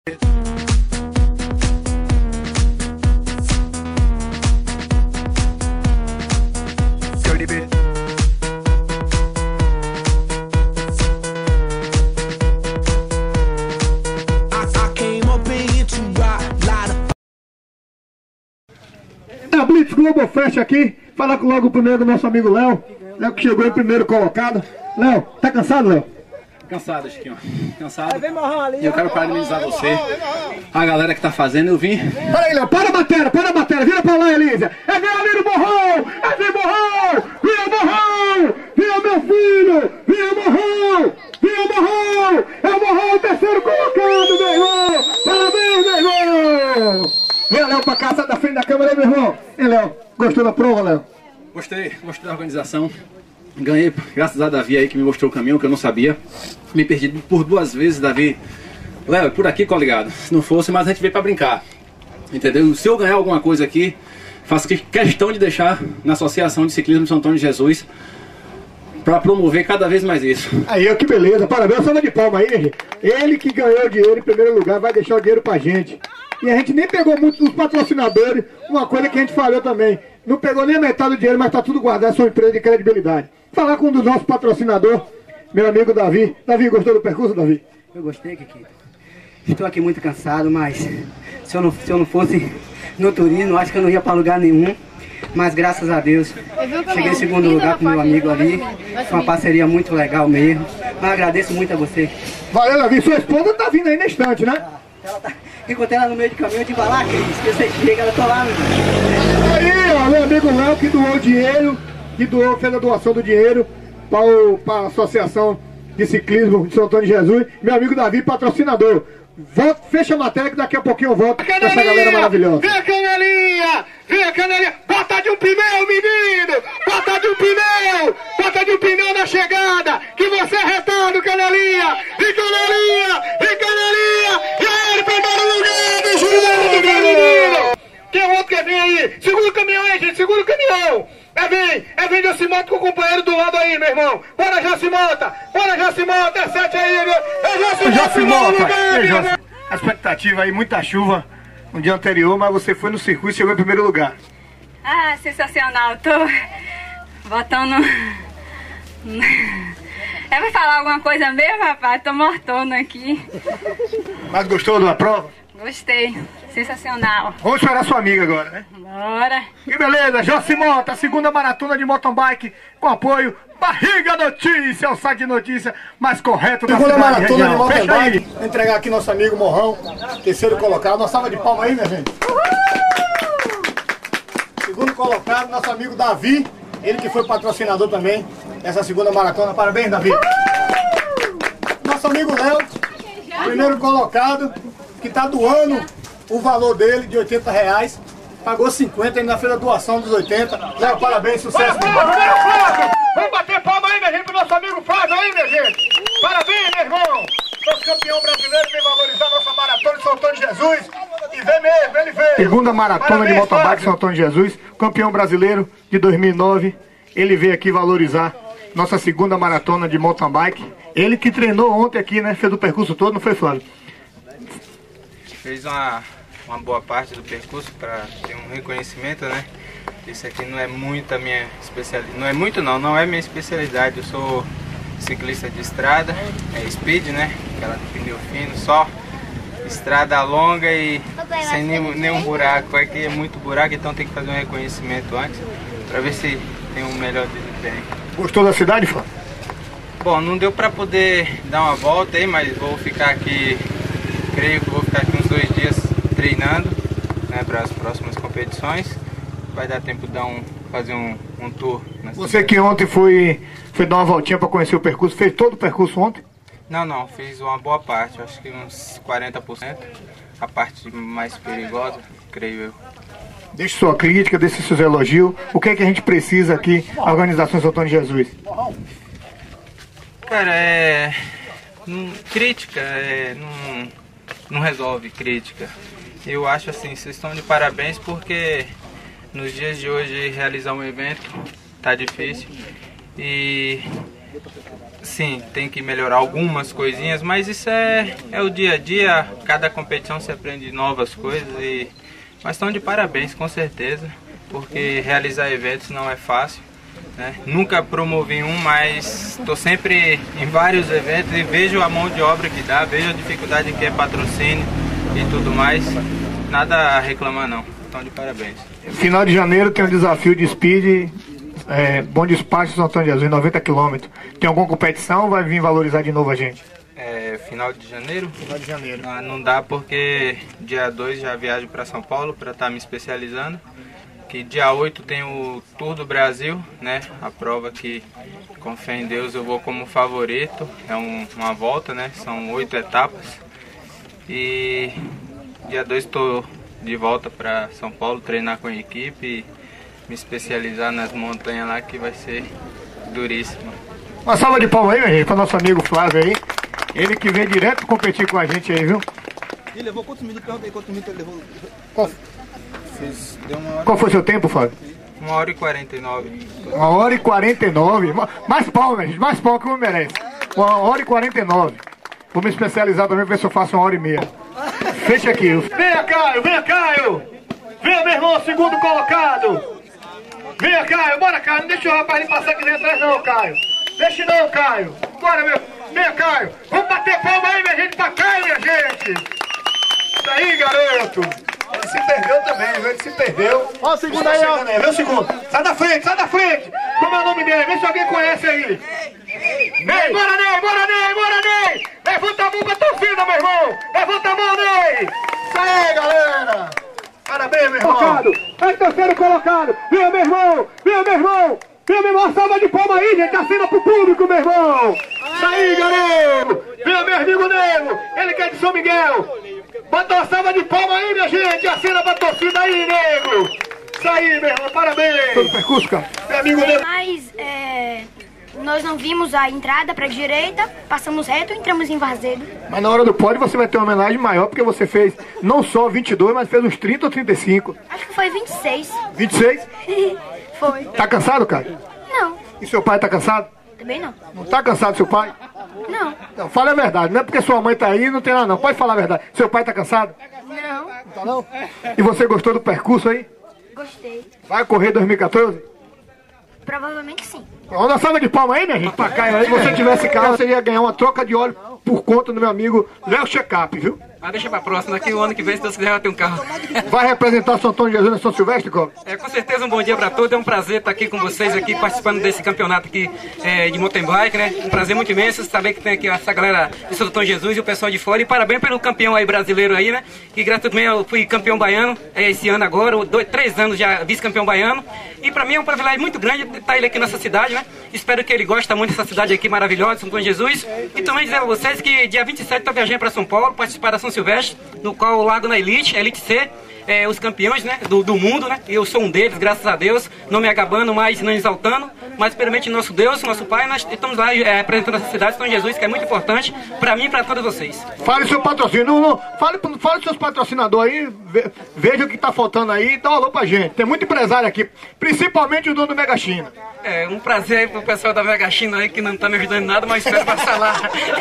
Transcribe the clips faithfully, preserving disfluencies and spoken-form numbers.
A Blitz Globo Fest aqui, falar logo primeiro do nosso amigo Léo, Léo que chegou em primeiro colocado. Léo, tá cansado, Léo? Cansado, Chiquinho, cansado. E eu quero parabenizar você, a galera que tá fazendo, eu vim. Para aí, Léo, para a matéria, para a matéria, vira pra lá, Elísia. É meu amigo Morrão, é meu Morrão, vinha Morrão, vinha meu filho, vinha Morrão, vinha Morrão, é o Morrão, o terceiro colocado, meu irmão. Parabéns, meu irmão. Vem, Léo, pra cá, sai da frente da câmera, meu irmão. E Léo, gostou da prova, Léo? Gostei, gostei da organização. Ganhei, graças a Davi aí que me mostrou o caminho que eu não sabia. Me perdi por duas vezes, Davi. Léo, é por aqui, coligado. Se não fosse, mas a gente veio pra brincar. Entendeu? Se eu ganhar alguma coisa aqui, faço questão de deixar na Associação de Ciclismo de São Antônio de Jesus para promover cada vez mais isso. Aí, que beleza. Parabéns, salva de palma aí, gente. Ele que ganhou o dinheiro em primeiro lugar vai deixar o dinheiro pra gente. E a gente nem pegou muito dos patrocinadores, uma coisa que a gente falou também. Não pegou nem a metade do dinheiro, mas tá tudo guardado, é sua empresa de credibilidade. Falar com um dos nossos patrocinadores, meu amigo Davi. Davi, gostou do percurso, Davi? Eu gostei, Kiki. Estou aqui muito cansado, mas se eu não, se eu não fosse no turismo, acho que eu não ia para lugar nenhum. Mas graças a Deus, cheguei em segundo lugar com meu amigo ali. Foi uma parceria muito legal mesmo. Mas agradeço muito a você. Valeu, Davi. Sua esposa tá vindo aí na estante, né? Ela tá... Encontrei ela no meio de caminho, eu digo, vai lá, Cris, que você chega, ela tá lá, meu irmão. Aí, ó, meu amigo Léo que doou dinheiro, que doou, fez a doação do dinheiro para a Associação de Ciclismo de São Antônio de Jesus. Meu amigo Davi, patrocinador. Volta, fecha a matéria que daqui a pouquinho eu volto com essa galera maravilhosa. Vem a canelinha! Vem a canelinha! Bota de um pneu, menino! Bota de um pneu! Bota de um pneu na chegada! Que você é retado, canelinha! Vem canelinha! Vem canelinha! E aí, primeiro lugar do jogo, menino! Quem é outro que vem aí? Segura o caminhão aí, gente! Segura o caminhão! É vem! É vem Jacimota com o companheiro do lado aí, meu irmão! Bora, Jacimota! Bora, Jacimota! É sete aí, meu! É Jacimota! A expectativa aí, muita chuva no dia anterior, mas você foi no circuito e chegou em primeiro lugar. Ah, sensacional, tô botando... É pra falar alguma coisa mesmo, rapaz? Tô mortona aqui. Mas gostou da prova? Gostei, sensacional. Vamos esperar sua amiga agora, né? Bora. Que beleza, Jacimota, a segunda maratona de mountain bike com apoio Barriga Notícia, o site de notícia mais correto da cidade. Segunda maratona de mountain bike, vou entregar aqui nosso amigo Morrão, terceiro colocado. Uma salva de palmas aí, minha gente. Uhul! Segundo colocado, nosso amigo Davi, ele que foi patrocinador também dessa segunda maratona. Parabéns, Davi. Uhul! Nosso amigo Léo, primeiro colocado, que está doando o valor dele de oitenta reais. Pagou cinquenta e ainda fez a doação dos oitenta. Léo, parabéns, sucesso. Flávio! Vamos bater palma aí, minha gente, pro nosso amigo Flávio aí, minha gente. Parabéns, meu irmão. Nosso campeão brasileiro vem valorizar nossa maratona de São Antônio de Jesus. E vem mesmo, ele veio. Segunda maratona Parabéns, de mountain bike Flávio. São Antônio de Jesus. Campeão brasileiro de dois mil e nove. Ele veio aqui valorizar nossa segunda maratona de mountain bike. Ele que treinou ontem aqui, né? Fez o percurso todo, não foi, Flávio? Fez uma, uma boa parte do percurso para ter um reconhecimento, né? Isso aqui não é muito a minha especialidade, não é muito não, não é minha especialidade. Eu sou ciclista de estrada, é speed, né? Aquela de pneu fino, só estrada longa e sem nenhum, nenhum buraco. Aqui é muito buraco, então tem que fazer um reconhecimento antes para ver se tem um melhor desempenho. Gostou da cidade, Flávio? Bom, não deu para poder dar uma volta aí, mas vou ficar aqui, creio que vou ficar aqui uns dois dias treinando, né, para as próximas competições. Vai dar tempo de dar um, fazer um, um tour. Você que ontem foi, foi dar uma voltinha para conhecer o percurso, fez todo o percurso ontem? Não, não, fiz uma boa parte, acho que uns quarenta por cento. A parte mais perigosa, creio eu. Deixe sua crítica, deixe seus elogios. O que é que a gente precisa aqui, a Organização São Antônio de Jesus? Cara, é... Não, crítica, é, não, não resolve crítica. Eu acho assim, vocês estão de parabéns porque nos dias de hoje realizar um evento tá difícil. E sim, tem que melhorar algumas coisinhas, mas isso é, é o dia a dia, cada competição se aprende novas coisas, e, mas estão de parabéns, com certeza, porque realizar eventos não é fácil, né? Nunca promovi um, mas estou sempre em vários eventos e vejo a mão de obra que dá, vejo a dificuldade que é patrocínio e tudo mais, nada a reclamar não, estão de parabéns. Final de janeiro tem um desafio de speed, é, Bom Despacho São Antônio de Jesus, noventa quilômetros. Tem alguma competição ou vai vir valorizar de novo a gente? É, final de janeiro? Final de janeiro. Ah, não dá porque dia dois já viajo para São Paulo para estar me especializando. Que dia oito tem o Tour do Brasil, né? A prova que, com fé em Deus, eu vou como favorito. É um, uma volta, né? São oito etapas. E dia dois estou de volta para São Paulo, treinar com a equipe e me especializar nas montanhas lá, que vai ser duríssimo. Uma salva de palmas aí, minha gente, para nosso amigo Flávio aí. Ele que vem direto competir com a gente aí, viu? Ele levou quantos minutos? Perguntei quantos minutos ele levou. Qual, Fiz, deu uma hora... Qual foi seu tempo, Flávio? Uma hora e quarenta e nove. Uma hora e quarenta e nove. Mais palmas, gente, mais palmas que eu merece. Uma hora e quarenta e nove. Vou me especializar também para ver se eu faço uma hora e meia. Fecha aqui. Venha, Caio, venha, Caio. Venha, meu irmão, segundo colocado. Venha, Caio, bora, Caio. Não deixa o rapaz ali passar aqui dentro atrás, não, Caio. Deixa não, Caio. Bora, meu. Venha, Caio. Vamos bater palma aí, minha gente, pra Caio, minha gente. Isso aí, garoto. Ele se perdeu também, viu? Ele se perdeu. Ó o segundo aí, ó. Vê o segundo. Sai da frente, sai da frente. Como é o nome dele? Vê se alguém conhece aí. Ney, bora, Ney, bora, Ney, bora, Ney. Levanta a mão pra torcida, meu irmão. Levanta a mão, Ney. Isso aí, galera. Parabéns, meu irmão. Colocado. É terceiro colocado. Vem, meu irmão. Vem, meu irmão. Vem, meu irmão. Salva de palma aí, gente. Assina pro público, meu irmão. Isso aí, garoto. Vem, meu amigo Nego. Ele que é de São Miguel. Bota uma salva de palma aí, minha gente. Assina pra torcida aí, Nego. Isso aí, meu irmão. Parabéns. Todo percurso, cara. Meu amigo Nego. Mas, é... nós não vimos a entrada para a direita, passamos reto e entramos em Varzedo. Mas na hora do pódio você vai ter uma homenagem maior, porque você fez não só vinte e dois, mas fez uns trinta ou trinta e cinco. Acho que foi vinte e seis. vinte e seis? Foi. Tá cansado, cara? Não. E seu pai tá cansado? Também não. Não tá cansado, seu pai? Não. Não, fala a verdade. Não é porque sua mãe tá aí, não tem nada não. Pode falar a verdade. Seu pai tá cansado? Não. Não tá não? E você gostou do percurso aí? Gostei. Vai correr dois mil e quatorze? Provavelmente sim. Uma salva de palma aí, minha gente, pra Caio aí. Se você tivesse carro, você ia ganhar uma troca de óleo por conta do meu amigo Léo Checkup, viu? Mas deixa pra próxima, daqui o ano que vem, se Deus quiser, vai ter um carro. Vai representar São Antônio de Jesus na São Silvestre, Cobb? É, com certeza, um bom dia pra todos. É um prazer estar aqui com vocês, aqui participando desse campeonato aqui é, de mountain bike, né? Um prazer muito imenso saber que tem aqui essa galera de São Antônio de Jesus e o pessoal de fora. E parabéns pelo campeão aí brasileiro aí, né? Que graças a Deus eu fui campeão baiano é, esse ano agora, dois, três anos já vice-campeão baiano. E pra mim é um privilégio muito grande estar ele aqui nessa cidade, né? Espero que ele goste muito dessa cidade aqui maravilhosa, São Antônio de Jesus. E também dizer a vocês que dia vinte e sete estou viajando para São Paulo, participar da São Silvestre, no qual o Lago na Elite, Elite C, é, os campeões, né, do, do mundo, né? E eu sou um deles, graças a Deus, não me agabando, mas não exaltando, mas primeiramente nosso Deus, nosso Pai, nós estamos lá é, apresentando essa cidade, São Jesus, que é muito importante para mim e para todos vocês. Fale seu patrocínio, não, não, fale, fale seus patrocinadores aí, ve, veja o que está faltando aí e dá um alô pra gente. Tem muito empresário aqui, principalmente o dono do Mega China. É, um prazer aí pro pessoal da Mega China aí, que não tá me ajudando em nada, mas espero passar lá.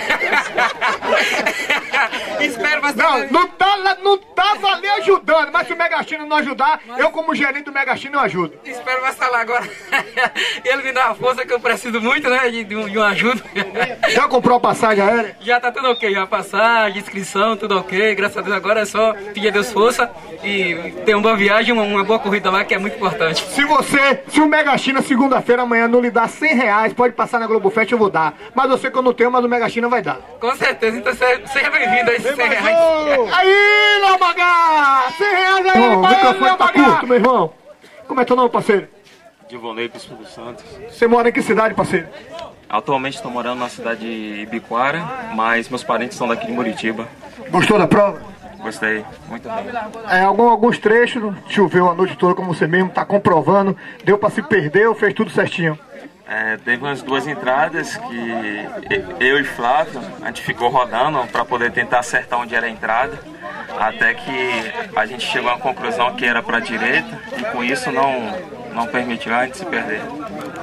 Espero passar não, lá. Não tá, não tava ali ajudando, mas se o Mega China não ajudar, mas... eu como gerente do Mega China eu ajudo. Espero passar lá agora. Ele me dá uma força que eu preciso muito, né, de, de, um, de uma ajuda. Já comprou a passagem aérea? Já tá tudo ok, já a passagem, inscrição, tudo ok. Graças a Deus agora é só pedir a Deus força e ter uma boa viagem, uma, uma boa corrida lá, que é muito importante. Se você, se o Mega China segunda-feira amanhã não lhe dá cem reais, pode passar na Globo Fest, eu vou dar. Mas eu sei que eu não tenho, mas o Mega China vai dar. Com certeza, então seja bem-vindo a esses cem reais. Aí, Lomagá! cem reais aí, irmão, o microfone tá curto, meu irmão. Como é teu nome, parceiro? Divonei do Espírito Santo. Você mora em que cidade, parceiro? Atualmente estou morando na cidade de Ibiquara, mas meus parentes são daqui de Muritiba. Gostou da prova? Gostei, muito bem. É, algum, alguns trechos, choveu a noite toda, como você mesmo está comprovando, deu para se perder ou fez tudo certinho? É, teve umas duas entradas que eu e Flávio, a gente ficou rodando para poder tentar acertar onde era a entrada, até que a gente chegou à conclusão que era para a direita e com isso não, não permitiu a gente se perder.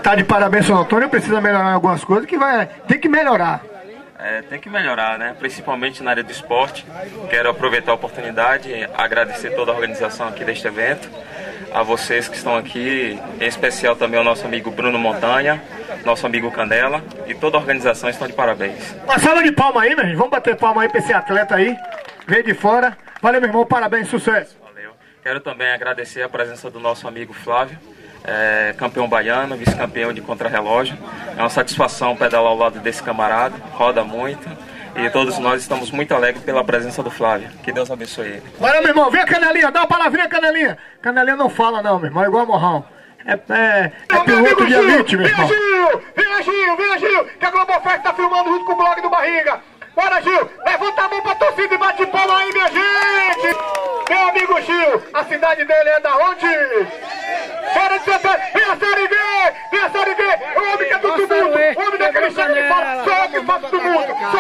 Tá de parabéns, São Antônio, precisa melhorar algumas coisas que vai, tem que melhorar. É, tem que melhorar, né? Principalmente na área do esporte. Quero aproveitar a oportunidade e agradecer toda a organização aqui deste evento, a vocês que estão aqui, em especial também ao nosso amigo Bruno Montanha, nosso amigo Canela, e toda a organização estão de parabéns. Uma salva de palma aí, meu irmão. Vamos bater palma aí pra esse atleta aí, veio de fora. Valeu, meu irmão, parabéns, sucesso. Valeu. Quero também agradecer a presença do nosso amigo Flávio, é, campeão baiano, vice-campeão de contrarrelógio. É uma satisfação pedalar ao lado desse camarada, roda muito. E todos nós estamos muito alegres pela presença do Flávio. Que Deus abençoe ele. Valeu, meu irmão. Vem a Canelinha, dá uma palavrinha, Canelinha. Canelinha não fala não, meu irmão, é igual a Morrão. É, é, é piloto de elite, meu irmão. Vem, Gil! Vem, Gil! Vem, Gil! Que a Globofest tá filmando junto com o blog do Barriga. Bora, Gil! Levanta a mão pra torcida e bate palma aí, minha gente! Meu amigo Gil, a cidade dele é da onde? Fora de Santana! Vem a Série B! Vem a Série B! O homem que é do tumulto! O homem daquele chega e fala: sou eu que faço tumulto! Sou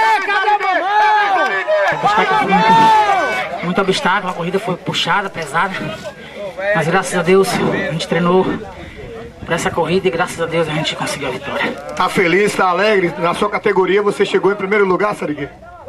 eu! Muito obstáculo, a corrida foi puxada, pesada, mas graças a Deus a gente treinou para essa corrida e graças a Deus a gente conseguiu a vitória. Tá feliz, tá alegre? Na sua categoria você chegou em primeiro lugar, Sarigui?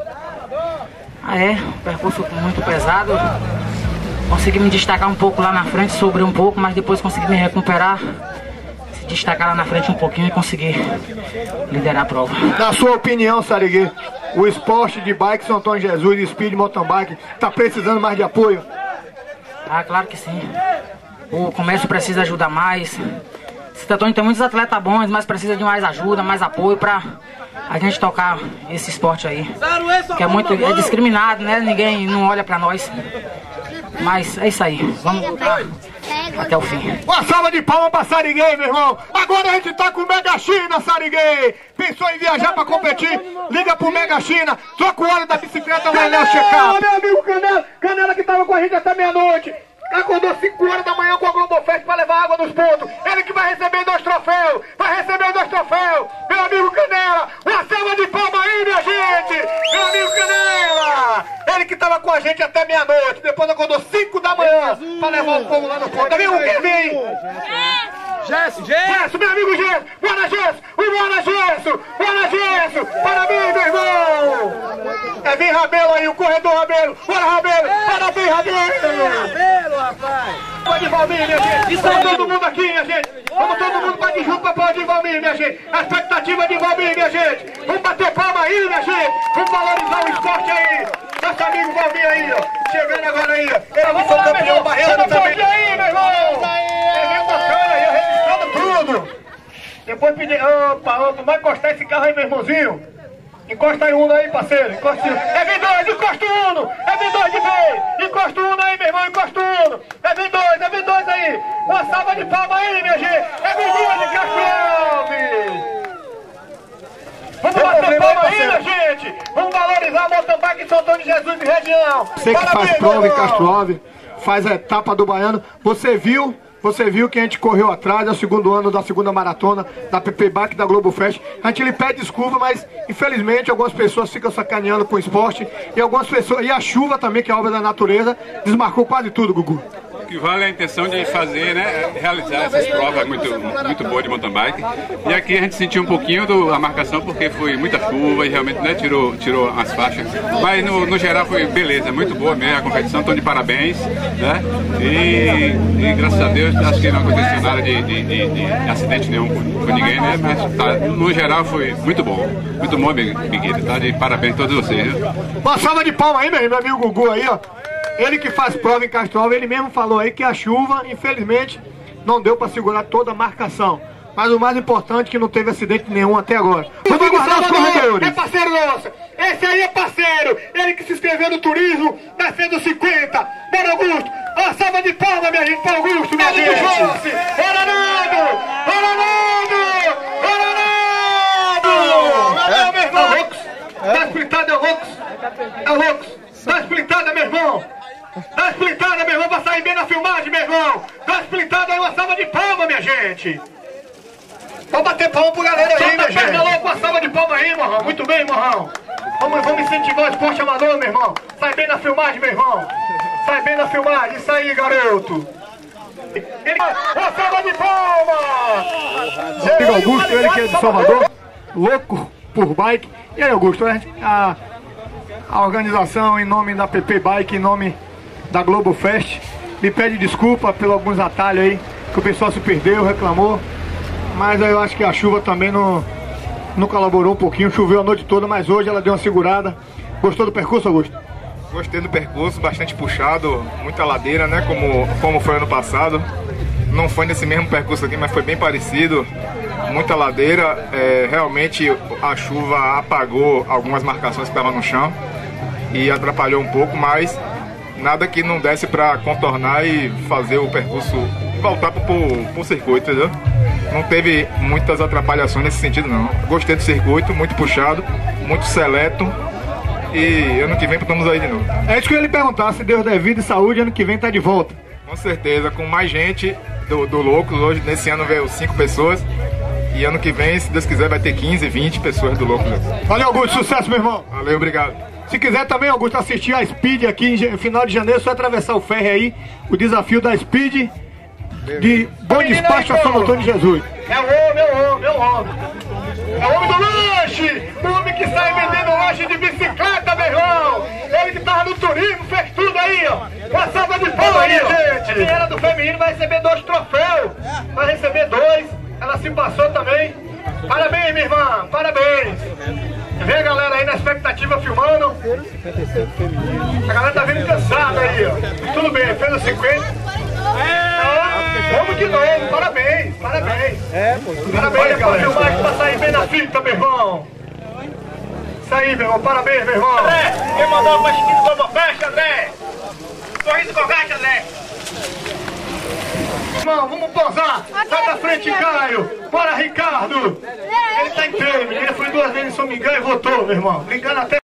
Ah é, o percurso foi muito pesado, consegui me destacar um pouco lá na frente, sobrei um pouco, mas depois consegui me recuperar, se destacar lá na frente um pouquinho e conseguir liderar a prova. Na sua opinião, Sarigui, o esporte de bike São Antônio Jesus e speed mountain bike tá precisando mais de apoio? Ah, claro que sim. O comércio precisa ajudar mais. Santo Antônio tem muitos atletas bons, mas precisa de mais ajuda, mais apoio pra a gente tocar esse esporte aí. Que é muito é discriminado, né? Ninguém não olha pra nós. Mas é isso aí. Vamos lutar até o fim. Uma salva de palmas pra Sariguei, meu irmão. Agora a gente tá com o Mega China, Sariguei. Pensou em viajar pra competir? Liga pro Mega China. Troca o óleo da bicicleta, vai lá o check-up. Meu amigo Canela, Canela que tava com a gente até meia-noite. Acordou cinco horas da manhã com a Globofest pra levar água nos pontos. Ele que vai receber dois troféus. Vai receber dois troféus. Meu amigo Canela, uma salva de palmas aí, minha gente. Meu amigo Canela. Ele que tava com a gente até meia-noite. Depois acordou cinco da manhã pra levar o povo lá no ponto. Viu quem vem? Gesso, Gesso, meu amigo Gesso. Bora, Gesso. Bora, Gesso. Bora, Gesso. Parabéns, meu irmão. É, vem Rabelo aí, o corredor Rabelo. Bora, Rabelo. Parabéns, Rabelo. Rabelo, rapaz. Pode de Valmir, minha gente. Vamos todo mundo aqui, minha gente. Vamos todo mundo para de junto pra pode de Valmir, minha gente. A expectativa de Valmir, minha gente. Vamos bater palma aí, minha gente. Vamos valorizar o esporte aí. Nosso amigo Valmir aí, ó. Chegando agora aí, ó. Ele foi campeão barreiro também. Aí, meu irmão. Evento bacana aí, registrando tudo. Depois pedir. Opa, opa, vai encostar esse carro aí, meu irmãozinho. Encosta aí Uno aí, parceiro. Encosta Uno. É V dois, encosta o Uno. É V dois de vez. Encosta o Uno aí, meu irmão. Encosta o Uno. É V dois, é V dois aí. Uma salva de palma aí, minha gente. É V dois de Castro. Vamos bater palma aí, minha gente. Vamos valorizar a mountain bike em São Antônio de Jesus e região. Você que faz prova em Castro Alves, faz a etapa do Baiano. Você viu... Você viu que a gente correu atrás, é o segundo ano da segunda maratona, da P P Bike, da Globofest. A gente lhe pede desculpa, mas infelizmente algumas pessoas ficam sacaneando com o esporte. E algumas pessoas, e a chuva também, que é obra da natureza, desmarcou quase tudo, Gugu. O que vale é a intenção de fazer, né, realizar essas provas muito, muito boas de mountain bike. E aqui a gente sentiu um pouquinho do, a marcação porque foi muita chuva e realmente, né, tirou, tirou as faixas. Mas no, no geral foi beleza, muito boa mesmo a competição, estão de parabéns, né? E, e graças a Deus acho que não aconteceu nada de, de, de, de acidente nenhum com, com ninguém, né? Mas tá, no geral foi muito bom, muito bom, Miguel, tá? De parabéns a todos vocês. Viu? Uma salva de palma aí, meu amigo Gugu aí, ó. Ele que faz prova em Castro Alves, ele mesmo falou aí que a chuva, infelizmente, não deu para segurar toda a marcação. Mas o mais importante é que não teve acidente nenhum até agora. Vamos aguardar os corredores. É parceiro nosso. Esse aí é parceiro. Ele que se inscreveu no turismo, nascendo cinquenta. Bora, Augusto. Uma salva de palma, minha gente, para Augusto, minha gente. Bora, Nando. Bora, Nando. Bora, Nando. É, meu irmão. Tá splitado, é o Lux. É o Lux. Tá splitada, meu irmão. Dá splitada, meu irmão, pra sair bem na filmagem, meu irmão. Dá splitada aí, uma salva de palma, minha gente. Vamos bater palma pro galera aí, minha gente. Logo, uma salva de palma aí, morrão. Muito bem, morrão. Vamos, vamos incentivar o esporte amador, meu irmão. Sai bem na filmagem, meu irmão. Sai bem na filmagem. Isso aí, garoto. Uma salva de palmas! Amigo Augusto, ele que é de Salvador, louco por bike. E aí, Augusto, a, a organização em nome da P P Bike, em nome da Globo Fest, me pede desculpa pelos alguns atalhos aí, que o pessoal se perdeu, reclamou. Mas eu acho que a chuva também não, não colaborou um pouquinho, choveu a noite toda, mas hoje ela deu uma segurada. Gostou do percurso, Augusto? Gostei do percurso, bastante puxado, muita ladeira, né, como, como foi ano passado. Não foi nesse mesmo percurso aqui, mas foi bem parecido, muita ladeira. É, realmente a chuva apagou algumas marcações que estavam no chão e atrapalhou um pouco, mas nada que não desse para contornar e fazer o percurso voltar para o circuito, entendeu? Não teve muitas atrapalhações nesse sentido, não. Gostei do circuito, muito puxado, muito seleto. E ano que vem estamos aí de novo. É isso que eu ia lhe perguntar, se Deus der vida e saúde, ano que vem tá de volta. Com certeza, com mais gente do, do Loucos. Hoje, nesse ano, veio cinco pessoas. E ano que vem, se Deus quiser, vai ter quinze, vinte pessoas do Loucos. Valeu, Augusto, sucesso, meu irmão. Valeu, obrigado. Se quiser também, Augusto, assistir a Speed aqui em final de janeiro, só atravessar o ferry aí, o desafio da Speed de Bom Despacho a São Antônio de Jesus. É o homem, é o homem, é o homem. É o homem do lanche! O homem que sai vendendo lanche de bicicleta, meu irmão! Ele que tava no turismo, fez tudo aí, ó! Uma salva de palmas aí, gente! A menina do feminino vai receber dois troféus! Vai receber dois, ela se passou também. Parabéns, minha irmã! Parabéns! Vem a galera aí na expectativa filmando. A galera tá vindo cansada aí, ó. Tudo bem, fez os cinquenta. É, vamos de novo, parabéns, parabéns. É, pô. Parabéns, galera. Filmar que tá saindo bem na fita, meu irmão. Isso aí, meu irmão, parabéns, meu irmão. André, quem mandou pra esquina do Globo Fest, André? Sorriso Colgate, André. Irmão, vamos posar. Sai da frente, Caio. Bora, Ricardo. Ele tá inteiro, menino. Foi duas vezes em São Miguel e voltou, meu irmão. Brincando até.